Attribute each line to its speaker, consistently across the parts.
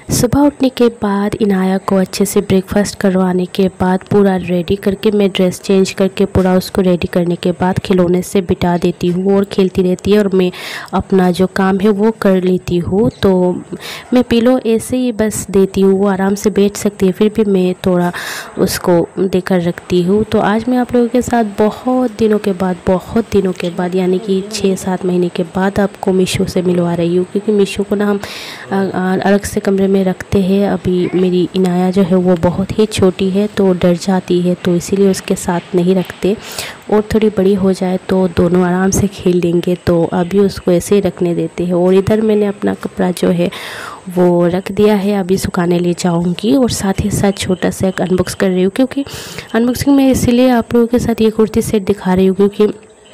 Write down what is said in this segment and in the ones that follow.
Speaker 1: सुबह उठने के बाद इनाया को अच्छे से ब्रेकफास्ट करवाने के बाद पूरा रेडी करके मैं ड्रेस चेंज करके पूरा उसको रेडी करने के बाद खिलौने से बिठा देती हूँ और खेलती रहती है और मैं अपना जो काम है वो कर लेती हूँ। तो मैं पिलो ऐसे ही बस देती हूँ, वो आराम से बैठ सकती है, फिर भी मैं थोड़ा उसको देकर रखती हूँ। तो आज मैं आप लोगों के साथ बहुत दिनों के बाद यानी कि 6-7 महीने के बाद आपको मीशो से मिलवा रही हूँ, क्योंकि मीशो को ना हम अलग से कमरे में रखते हैं। अभी मेरी इनाया जो है वो बहुत ही छोटी है तो डर जाती है, तो इसीलिए उसके साथ नहीं रखते, और थोड़ी बड़ी हो जाए तो दोनों आराम से खेल लेंगे। तो अभी उसको ऐसे ही रखने देते हैं। और इधर मैंने अपना कपड़ा जो है वो रख दिया है, अभी सुखाने ले जाऊंगी। और साथ ही साथ छोटा सा एक अनबॉक्स कर रही हूँ, क्योंकि अनबॉक्सिंग में इसीलिए आप लोगों के साथ ये कुर्ती सेट दिखा रही हूँ क्योंकि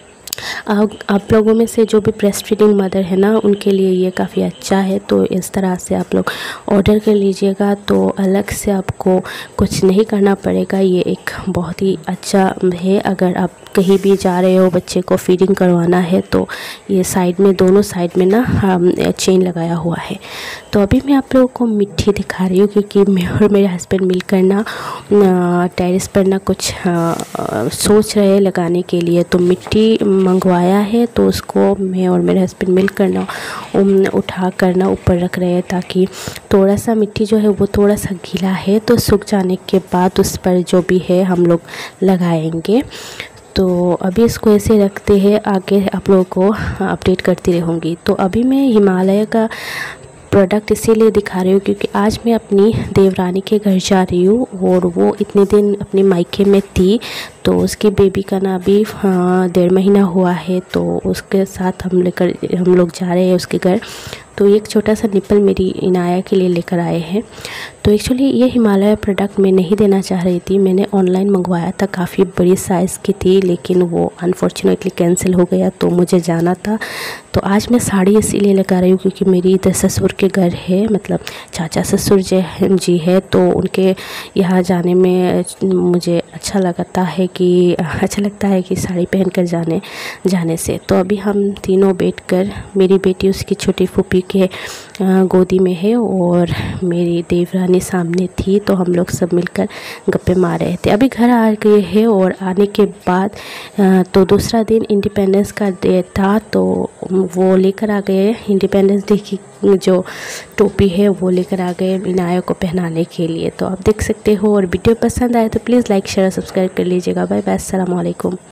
Speaker 1: आप लोगों में से जो भी ब्रेस्ट फीडिंग मदर है ना, उनके लिए ये काफ़ी अच्छा है। तो इस तरह से आप लोग ऑर्डर कर लीजिएगा, तो अलग से आपको कुछ नहीं करना पड़ेगा। ये एक बहुत ही अच्छा है अगर आप कहीं भी जा रहे हो, बच्चे को फीडिंग करवाना है, तो ये साइड में, दोनों साइड में ना चेन लगाया हुआ है। तो अभी मैं आप लोगों को मिट्टी दिखा रही हूँ, क्योंकि मैं और मेरे हस्बैंड मिलकर ना टेरेस पर ना कुछ सोच रहे हैं लगाने के लिए। तो मिट्टी मंगवाया है, तो उसको मैं और मेरे हस्बैंड मिलकर ना उठा कर ना ऊपर रख रहे हैं, ताकि थोड़ा सा मिट्टी जो है वो थोड़ा सा गीला है, तो सूख जाने के बाद उस पर जो भी है हम लोग लगाएंगे। तो अभी इसको ऐसे रखते हैं, आगे आप लोगों को अपडेट करती रहूँगी। तो अभी मैं हिमालय का प्रोडक्ट इसीलिए दिखा रही हूँ क्योंकि आज मैं अपनी देवरानी के घर जा रही हूँ, और वो इतने दिन अपने मायके में थी, तो उसकी बेबी का ना अभी 1.5 महीना हुआ है। तो उसके साथ हम लोग जा रहे हैं उसके घर। तो एक छोटा सा निप्पल मेरी इनाया के लिए लेकर आए हैं। तो एक्चुअली ये हिमालय प्रोडक्ट मैं नहीं देना चाह रही थी, मैंने ऑनलाइन मंगवाया था, काफ़ी बड़ी साइज़ की थी, लेकिन वो अनफॉर्चुनेटली कैंसिल हो गया, तो मुझे जाना था। तो आज मैं साड़ी इसीलिए लगा रही हूँ क्योंकि मेरी इधर ससुर के घर है, मतलब चाचा ससुर जी है, तो उनके यहाँ जाने में मुझे अच्छा लगता है कि साड़ी पहन कर जाने से। तो अभी हम तीनों बैठकर, मेरी बेटी उसकी छोटी फूफी के गोदी में है और मेरी देवरानी सामने थी, तो हम लोग सब मिलकर गप्पे मार रहे थे। अभी घर आ गए हैं, और आने के बाद तो दूसरा दिन इंडिपेंडेंस का डे था, तो वो लेकर आ गए इंडिपेंडेंस डे की जो टोपी है वो लेकर आ गए इनाया को पहनाने के लिए। तो आप देख सकते हो। और वीडियो पसंद आए तो प्लीज़ लाइक शेयर सब्सक्राइब कर लीजिएगा। बाय बाय, अस्सलाम वालेकुम।